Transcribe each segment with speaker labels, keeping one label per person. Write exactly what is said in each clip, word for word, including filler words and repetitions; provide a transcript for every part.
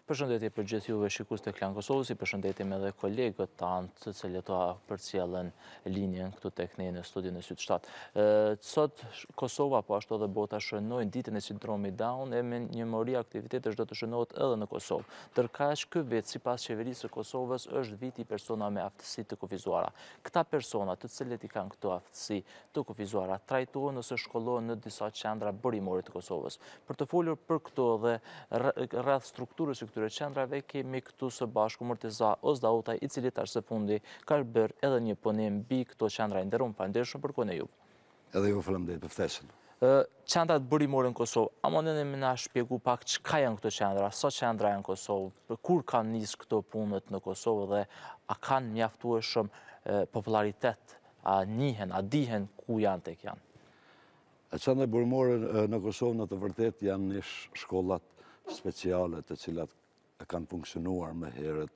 Speaker 1: Përshëndetje për gjithë juve shikues të KlanKosovës, i përshëndetim edhe kolegët tanë të cilët përcjellën linjën këtu tek ne në studion e Syte shtat. Sot Kosova, po ashtu edhe bota shënojnë ditën e sindromit Down e me një mori aktivitetesh do të shënohet edhe në Kosovë. Ndërkaq ky vit sipas qeverisë së Kosovës është viti i persona me aftësi të kufizuara. Këta persona, të cilët i kanë këto aftësi të kufizuara, trajtohen ose shkollohen në disa qendra burimore të Kosovës. Për të folur për këto dhe rreth strukturës së këtyre qendrave kemi këtu së bashku Murteza Osdautaj, i cili tash së fundi ka bërë edhe një punim mbi këto qendra. Nderuar, falenderoj për kohën e juve.
Speaker 2: Edhe ju faleminderit për ftesën.
Speaker 1: Qendrat burimore në Kosovë, a mundeni më na shpjegu pak çka janë këto qendra, sa qendra janë në Kosovë, kur kanë nisë këto punët në Kosovë dhe a kanë mjaftueshëm popularitet, a njihen, a dihen ku janë tek janë?
Speaker 2: Qendrat burimore në Kosovë në të vërtetë janë një shkollat speciale të cilat kanë funksionuar më herët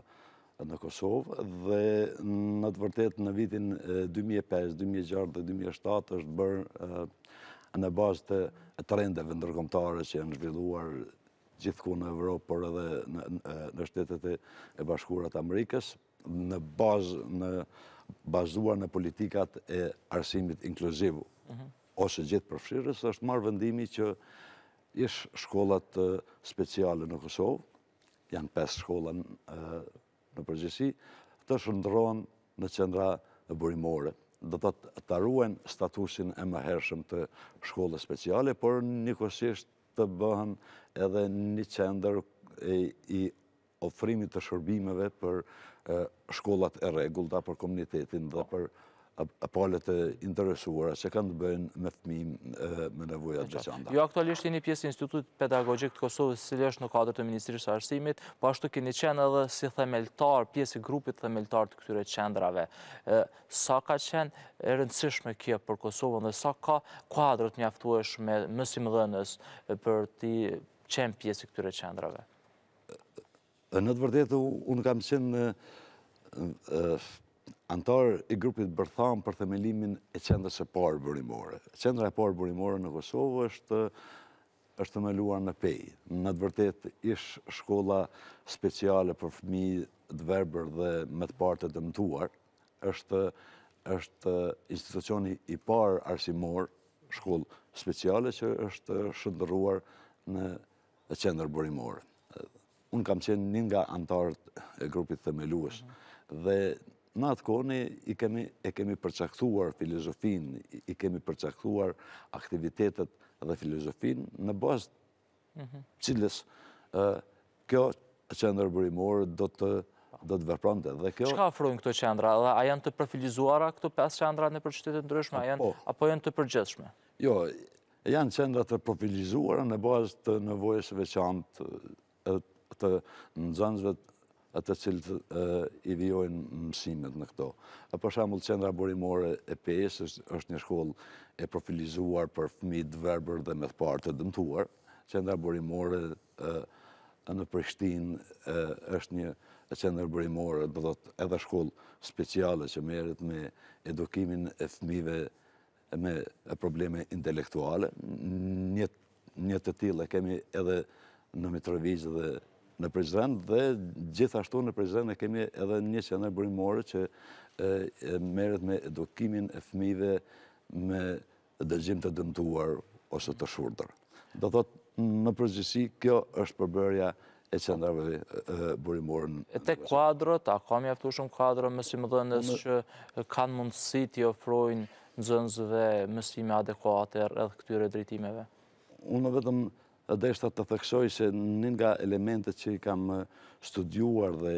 Speaker 2: në Kosovë dhe në të vërtetë në vitin dy mijë e pesë, dy mijë e gjashtë dhe dy mijë e shtatë është bërë në bazë të trendeve ndërkombëtare që janë zhvilluar gjithku në Evropë, por edhe në Shtetet e Bashkuara të Amerikës, në bazë në bazuar në politikat e arsimit inkluziv ose gjithëpërfshirës, është marrë vendimi që ish shkollat speciale në Kosovë, janë pesë shkolla në përgjithësi, të shndrohen në qendra burimore. Do të të ruajnë statusin e mëhershëm të shkollës speciale, por njëkohësisht të bëhen edhe një qendër i ofrimit të shërbimeve për shkollat e rregullta, për komunitetin dhe për palët e interesuara që kanë të bëjnë me fëmijë me nevoja të veçanta.
Speaker 1: Ju aktualisht jeni pjesë e Institutit Pedagogjik të Kosovës, i cili është në kuadër të Ministrisë së Arsimit, po ashtu keni qenë edhe si themeltar, pjesë e grupit themeltar të këtyre qendrave. Sa ka qenë e rëndësishme kjo për Kosovën dhe sa ka kuadrët mjaftueshme mësimdhënës për të qenë pjesë e këtyre qendrave?
Speaker 2: Në të vërtetë, unë kam qenë antar i grupit bërtham për themelimin e qendrës së parë burimore. Qendra e parë burimore në Kosovë është është themeluar në Pej. Në të vërtetë ish shkolla speciale për fëmijë të verbër dhe me të parë të dëmtuar. Është është institucioni i parë arsimor, shkollë speciale që është shndërruar në qendër burimore. Unë kam qenë një nga antarët e grupit themelues dhe në atë kohë i kemi e kemi përcaktuar filozofinë, i kemi përcaktuar aktivitetet dhe filozofinë në bazë cilës kjo qendër burimore do të do të vepronte.
Speaker 1: Çka ofrojnë këto qendra? A janë të profilizuara këto pesë qendra në qytete ndryshme, apo janë të përgjithshme?
Speaker 2: Jo, janë qendra të profilizuara në bazë të nevojës së veçantë të nxënësve atë cilët i vijojnë mësimet në këto. Për shembull, qendra burimore e Pejës është një shkollë e profilizuar për fëmijë të verbër dhe me të parë të dëmtuar. Qendra burimore në Prishtinë është një qendër burimore, do thotë edhe shkollë speciale që merret me edukimin e fëmijëve me probleme intelektuale. Një një të tillë kemi edhe në Mitrovic dhe në Prizren, dhe gjithashtu në Prizren e kemi edhe një qendër burimore që merret me edukimin e fëmijëve me dëgjim të dëmtuar ose të shurdhër. Do thotë në përgjithësi kjo është përbërja e qendrave burimore.
Speaker 1: E tek kuadrët, a ka mjaftueshëm kuadro mësimdhënës që kanë mundësi t'i ofrojnë nxënësve mësime adekuate rreth këtyre drejtimeve?
Speaker 2: Unë vetëm deshta të theksoj se një nga elementet që i kam studiuar dhe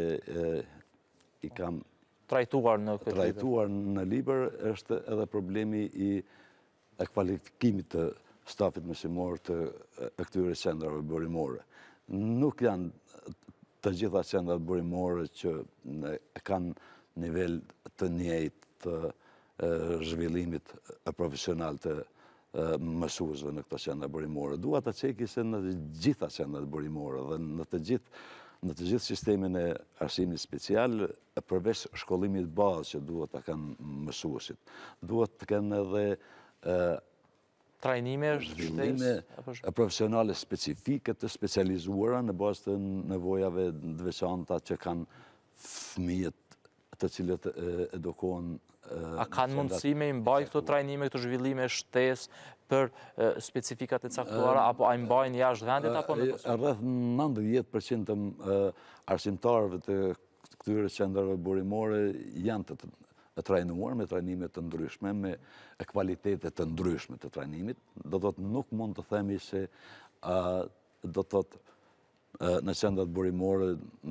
Speaker 2: i kam
Speaker 1: trajtuar në këtë
Speaker 2: trajtuar në libër është edhe problemi i kvalifikimit të stafit mësimor të këtyre qendrave burimore. Nuk janë të gjitha qendrat burimore që kanë nivel të njëjtë të zhvillimit profesional të mësuesve në këto qendra burimore. Dua ta çeki se në të gjitha qendrat burimore dhe në të gjithë në të gjithë sistemin e arsimit special, përveç shkollimit bazë që duhet ta kanë mësuesit, duhet të kenë edhe
Speaker 1: Trajnime,
Speaker 2: zhvillime profesionale specifike të specializuara në bazë të nevojave të veçanta që kanë fëmijët të cilët edukohen.
Speaker 1: A kanë mundësi me imbaj këto trajnime, këto zhvillime shtesë për specifikat e caktuara, apo a imbajnë jashtë vendit, apo në Kosovë?
Speaker 2: Rreth nëntëdhjetë përqind të arsimtarëve të këtyre qendrave burimore janë të e trajnuar me trajnime të ndryshme, me kualitetet të ndryshme të trajnimit. Do të thotë nuk mund të themi se do të thotë në qendrat burimore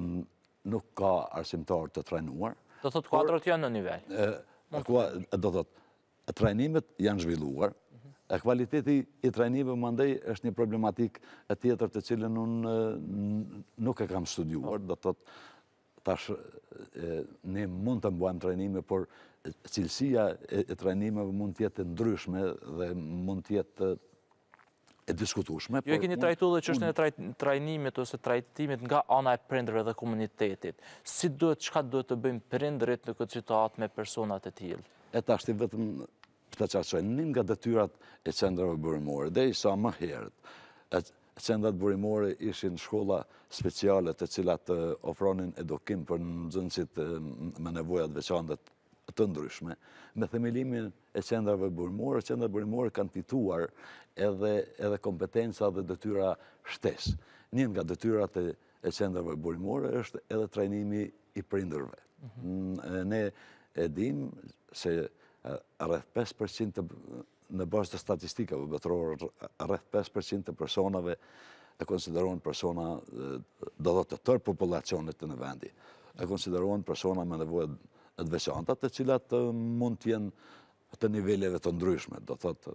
Speaker 2: nuk ka arsimtar të trajnuar.
Speaker 1: Do të thotë kuadrat janë në nivel.
Speaker 2: Do të thotë trajnimet janë zhvilluar. Kualiteti i trajnimeve mandej është një problematik e tjetër të cilën unë nuk e kam studiuar. Do të thotë tash ne mund të mbajmë trajnime, por cilësia e trajnimeve mund të jetë ndryshme dhe mund të jetë e diskutueshme.
Speaker 1: Ju e keni trajtuar dhe çështjen e trajnimit ose trajtimit nga ana e prindërve dhe komunitetit. Si duhet, çka duhet të bëjmë prindërit në këtë situatë me personat e tillë?
Speaker 2: E tash ti vetëm të çarçoj një nga detyrat e qendrave burimore, derisa më herët qendrat burimore ishin shkolla speciale të cilat ofronin edukim për nxënësit me nevojat veçanta të ndryshme. Me themelimin e qendrave burimore, qendrat burimore kanë fituar edhe edhe kompetenca dhe detyra shtesë. Një nga detyrat e qendrave burimore është edhe trajnimi i prindërve. Ne e dim se rreth pesë përqind të në bazë të statistikave botërore, rreth pesë përqind të personave e konsiderohen persona do të tërë populacionit në vendi. E konsiderohen persona me nevojë të veçanta, të cilat mund të jenë të niveleve të ndryshme. Do thotë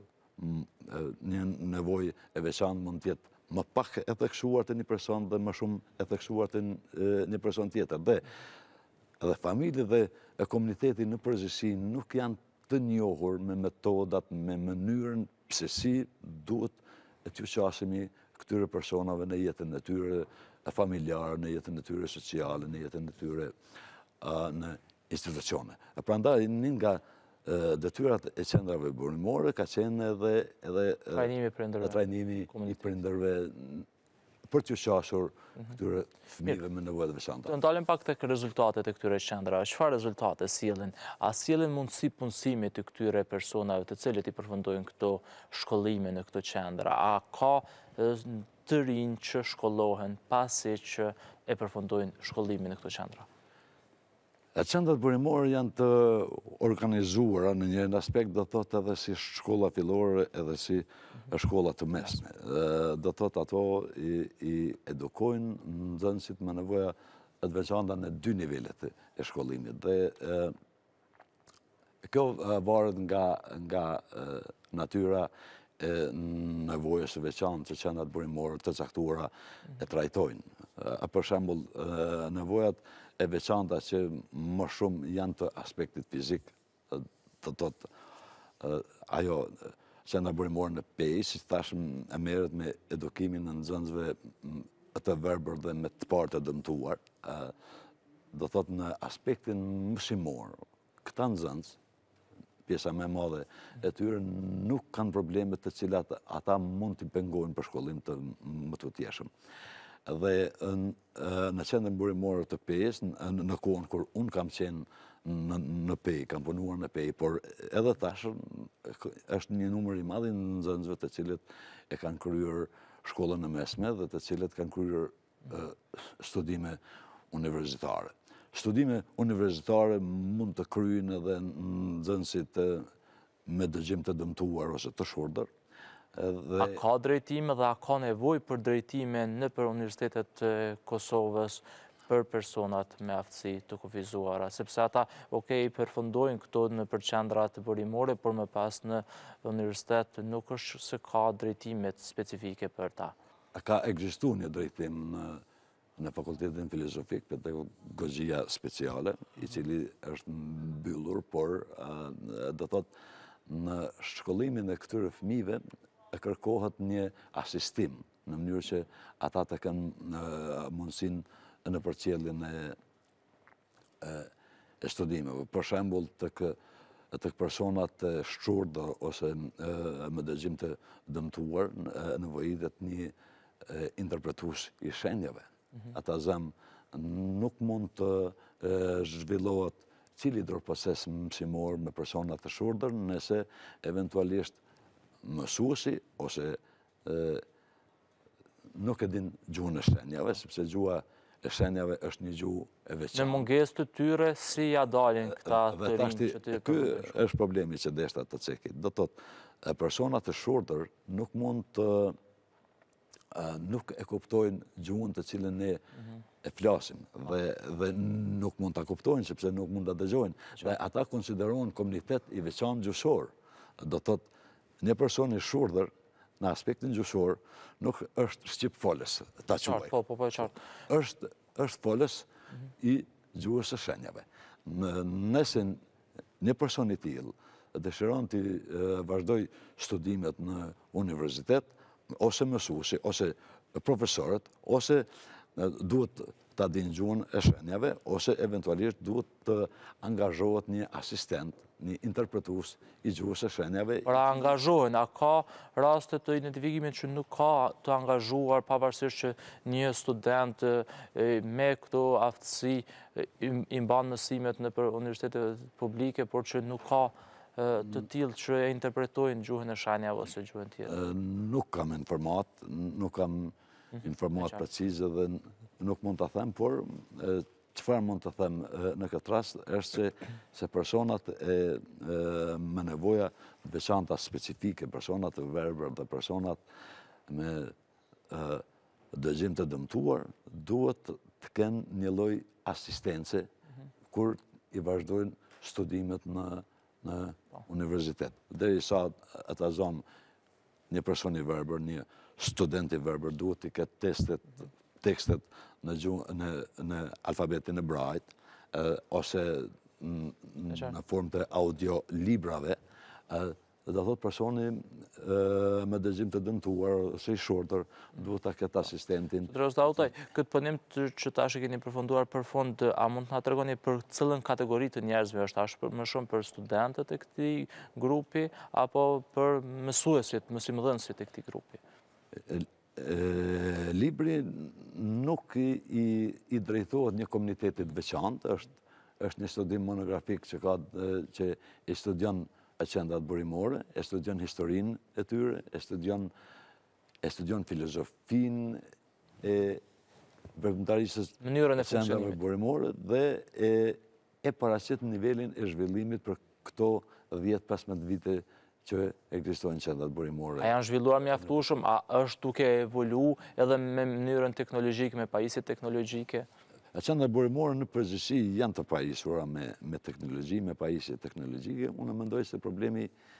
Speaker 2: një nevojë e veçantë mund të jetë më pak e theksuar të një person dhe më shumë e theksuar të një person tjetër. Dhe edhe familje dhe komuniteti në përgjithësi nuk janë të njohur me metodat, me mënyrën pse si duhet t'ju qasemi këtyre personave në jetën e tyre familjare, në jetën e tyre sociale, në jetën e tyre në institucione. Prandaj një nga detyrat e qendrave burimore ka qenë edhe trajnimi i prindërve për t'ju qasur këtyre fëmijëve me nevojë të veçanta.
Speaker 1: Të ndalim pak tek rezultatet e këtyre qendrave. Çfarë rezultate sjellin? A sjellin mundësi punësimi të këtyre personave të cilët i përfundojnë këto shkollime në këto qendra? A ka të rinj që shkollohen pasi që e përfundojnë shkollimin në këto qendra?
Speaker 2: Qendrat burimore janë të organizuara në një aspekt, do thotë edhe si shkolla fillore edhe si shkolla të mesme. Do thotë ato i edukojnë nxënësit me nevoja të veçanta në dy nivelet e shkollimit. Dhe kjo varet nga natyra e nevojës së veçantë që qendrat burimore të caktuara e trajtojnë. Për shembull, nevojat e veçanta që më shumë janë të aspektit fizik, të thotë ajo qendra burimore në pej, si thashëm, e merret me edukimin në nxënësve të verbër dhe me të parë të dëmtuar, do thotë në aspektin mësimor, këta nxënës, pjesa më e madhe e tyre nuk kanë probleme të cilat ata mund t'i pengojnë për shkollim të më të tjeshëm. Dhe në qendrën burimore të pejës, në kohën kur unë kam qenë në pej, kam punuar në pej, por edhe tash është një numër i madh i nxënësve të cilët e kanë kryer shkollën e mesme dhe të cilët kanë kryer studime universitare. Studime universitare mund të kryejnë edhe nxënësit me dëgjim të dëmtuar ose të shurdër.
Speaker 1: A ka drejtime dhe a ka nevojë për drejtime në për universitetet e Kosovës për personat me aftësi të kufizuara? Sepse ata, okej, përfundojnë këto në për qendrat burimore, por më pas në universitet nuk është se ka drejtimet specifike për ta.
Speaker 2: Ka ekzistuar një drejtim në në Fakultetin Filozofik, Pedagogjia Speciale, i cili është mbyllur, por do thotë në shkollimin e këtyre fëmijëve kërkohet një asistim në mënyrë që ata të kenë mundësinë në përcjelljen e studimeve. Për shembull, tek të personat shqurdër ose me dëgjim të dëmtuar nevojitet një interpretues i shenjave. Ata zemë nuk mund të zhvillohet cili do proces mësimor me personat të shqurdër nëse eventualisht mësuesi ose nuk e din gjuhën e shenjave, sepse gjuha e shenjave është një gjuhë e veçantë.
Speaker 1: Në mungesë të tyre, si ja dalin këta të rinj që të
Speaker 2: Ky është problemi që deshta të cekit. Do të thotë, personat të shurtër nuk mund të nuk e kuptojnë gjuhën të cilën ne e flasim dhe nuk mund të kuptojnë sepse nuk mund të dëgjojnë. Dhe ata konsiderohen komunitet i veçantë gjuhësor. Do të thotë, një person i shurtër në aspektin gjuhësor nuk është shqip folës, ta quaj.
Speaker 1: Po, po, po, qartë.
Speaker 2: Është është folës i gjuhës së shenjave. Nëse një person i tillë dëshiron të vazhdoj studimet në universitet, ose mësuesi, ose profesorët, ose duhet ta dinë gjuhën e shenjave, ose eventualisht duhet të angazhohet një asistent, një interpretues i gjuhës së shenjave.
Speaker 1: Pra angazhohen, a ka raste të identifikimit që nuk ka të angazhuar pavarësisht që një student me këto aftësi i mban mësimet në për universitetet publike, por që nuk ka të tillë që e interpretojnë gjuhën e shenjave ose gjuhën tjetër?
Speaker 2: Nuk kam informat, nuk kam informat precize dhe nuk mund të them, por çfarë mund të them në këtë rast është se personat me nevoja veçanta specifike, personat të verbër dhe personat me dëgjim të dëmtuar, duhet të kenë një lloj asistence kur i vazhdojnë studimet në në universitet. Derisa ata zonë një person i verbër, një student i verbër duhet të ketë testet, tekstet në alfabetin e brajt, ose në formë të audio librave, dhe do thotë personi me dëgjim të dëmtuar ose i shortër duhet ta ketë asistentin.
Speaker 1: Osdautaj, këtë punim që tash e keni përfunduar për fund, a mund të na tregoni për cilën kategori të njerëzve është, ashtë më shumë për studentët e këtij grupi apo për mësuesit, mësimdhënësit e këtij grupi?
Speaker 2: Libri nuk i drejtohet një komunitetit veçantë, është një studim monografik që ka që i studion Qendrat Burimore, e studion historinë e tyre, e studion e studion filozofinë e veprimtarisë së Qendrave Burimore dhe e paraqet nivelin e zhvillimit për këto dhjetë pesëmbëdhjetë vite që ekzistojnë Qendrat Burimore.
Speaker 1: A janë zhvilluar mjaftueshëm, a është duke evolu edhe me mënyrën teknologjike, me pajisje teknologjike?
Speaker 2: Qendrat Burimore në përgjithësi janë të pajisura me teknologji, me pajisje teknologjike. Unë mendoj se problemi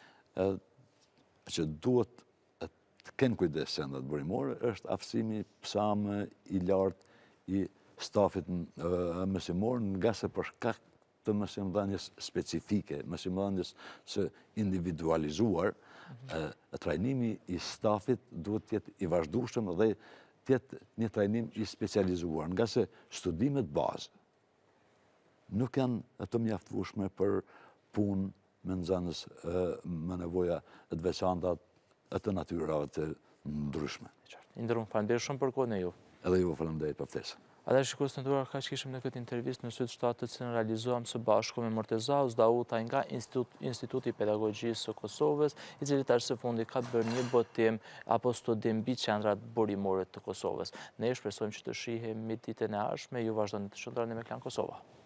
Speaker 2: që duhet të kenë kujdes Qendrat Burimore është aftësimi sa më i lartë i stafit mësimor, nga se për shkak të mësimdhënies specifike, mësimdhënies së individualizuar, trajnimi i stafit duhet të jetë i vazhdueshëm dhe tjetë një trajnim i specializuar, nga se studimet bazë nuk janë të mjaftueshme për punë me nxënës me nevoja të veçanta të natyrave të ndryshme.
Speaker 1: Indërum, faleminderit shumë për kohën e ju.
Speaker 2: Edhe ju faleminderit për ftesën.
Speaker 1: Ata shikues të nderuar, kaq kishim në këtë intervistë në Syte shtatë të cilën realizuam së bashku me Murteza Osdautaj nga Instituti Pedagogjisë së Kosovës, i cili tash së fundi ka bërë një botim apo studim mbi qendrat burimore të Kosovës. Ne shpresojmë që të shihemi ditën e ardhshme, ju vazhdoni të shndroni me Klan Kosova.